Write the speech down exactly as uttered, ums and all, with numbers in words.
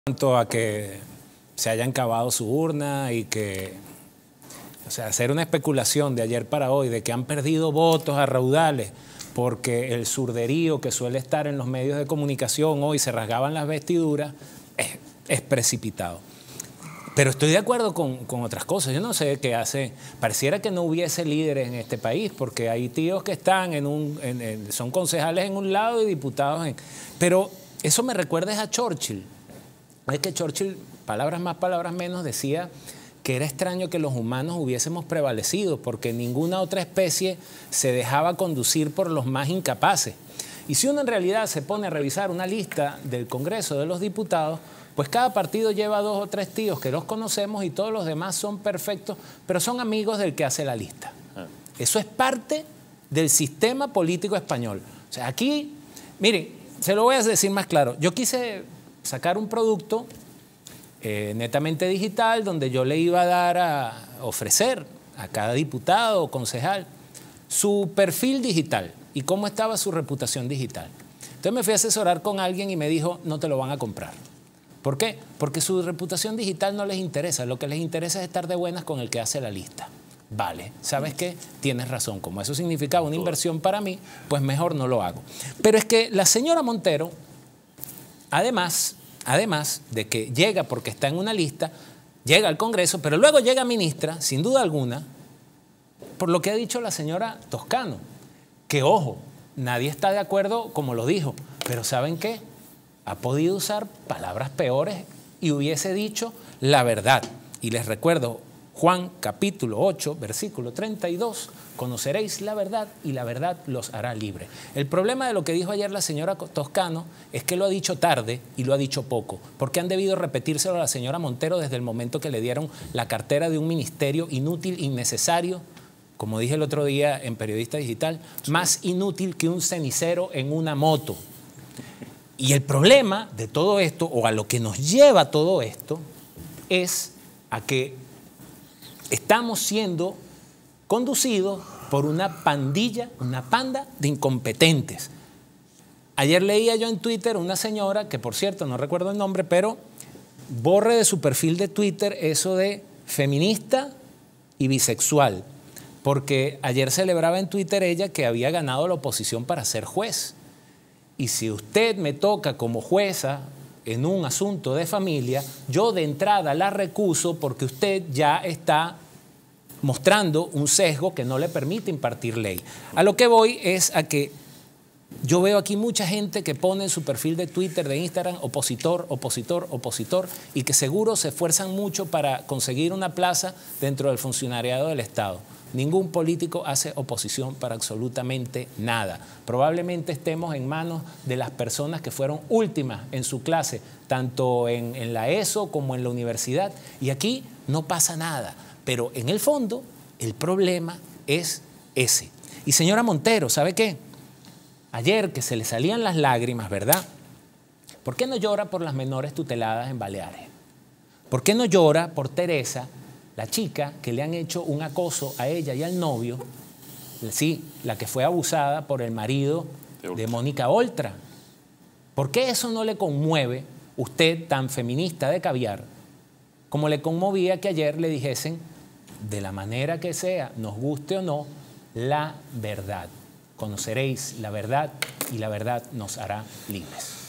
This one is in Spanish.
cuanto a que se hayan cavado su urna y que, o sea, hacer una especulación de ayer para hoy de que han perdido votos a raudales porque el surderío que suele estar en los medios de comunicación hoy se rasgaban las vestiduras, es, es precipitado. Pero estoy de acuerdo con, con otras cosas. Yo no sé qué hace. Pareciera que no hubiese líderes en este país, porque hay tíos que están en un, en, en, son concejales en un lado y diputados en... Pero eso me recuerda a Churchill. Es que Churchill, palabras más, palabras menos, decía que era extraño que los humanos hubiésemos prevalecido, porque ninguna otra especie se dejaba conducir por los más incapaces. Y si uno en realidad se pone a revisar una lista del Congreso de los Diputados, pues cada partido lleva dos o tres tíos que los conocemos y todos los demás son perfectos, pero son amigos del que hace la lista. Eso es parte del sistema político español. O sea, aquí, miren, se lo voy a decir más claro. Yo quise sacar un producto eh, netamente digital donde yo le iba a dar a ofrecer a cada diputado o concejal su perfil digital y cómo estaba su reputación digital. Entonces me fui a asesorar con alguien y me dijo, no te lo van a comprar. ¿Por qué? Porque su reputación digital no les interesa. Lo que les interesa es estar de buenas con el que hace la lista. Vale, ¿sabes qué? Tienes razón. Como eso significaba una inversión para mí, pues mejor no lo hago. Pero es que la señora Montero, además, además de que llega porque está en una lista, llega al Congreso, pero luego llega ministra, sin duda alguna, por lo que ha dicho la señora Toscano. Que, ojo, nadie está de acuerdo como lo dijo, pero ¿saben qué? Ha podido usar palabras peores y hubiese dicho la verdad. Y les recuerdo, Juan capítulo ocho, versículo treinta y dos, conoceréis la verdad y la verdad los hará libres. El problema de lo que dijo ayer la señora Toscano es que lo ha dicho tarde y lo ha dicho poco, porque han debido repetírselo a la señora Montero desde el momento que le dieron la cartera de un ministerio inútil, innecesario, como dije el otro día en Periodista Digital, más inútil que un cenicero en una moto. Y el problema de todo esto, o a lo que nos lleva todo esto, es a que estamos siendo conducidos por una pandilla, una panda de incompetentes. Ayer leía yo en Twitter una señora, que por cierto no recuerdo el nombre, pero borre de su perfil de Twitter eso de feminista y bisexual, porque ayer celebraba en Twitter ella que había ganado la oposición para ser juez. Y si usted me toca como jueza en un asunto de familia, yo de entrada la recuso porque usted ya está mostrando un sesgo que no le permite impartir ley. A lo que voy es a que yo veo aquí mucha gente que pone en su perfil de Twitter, de Instagram, opositor, opositor, opositor, y que seguro se esfuerzan mucho para conseguir una plaza dentro del funcionariado del Estado. Ningún político hace oposición para absolutamente nada. Probablemente estemos en manos de las personas que fueron últimas en su clase, tanto en, en la ESO como en la universidad, y aquí no pasa nada. Pero en el fondo, el problema es ese. Y señora Montero, ¿sabe qué? Ayer que se le salían las lágrimas, ¿verdad? ¿Por qué no llora por las menores tuteladas en Baleares? ¿Por qué no llora por Teresa, la chica que le han hecho un acoso a ella y al novio, sí, la que fue abusada por el marido de Mónica Oltra? ¿Por qué eso no le conmueve, usted tan feminista de caviar, como le conmovía que ayer le dijesen, de la manera que sea, nos guste o no, la verdad? Conoceréis la verdad y la verdad nos hará libres.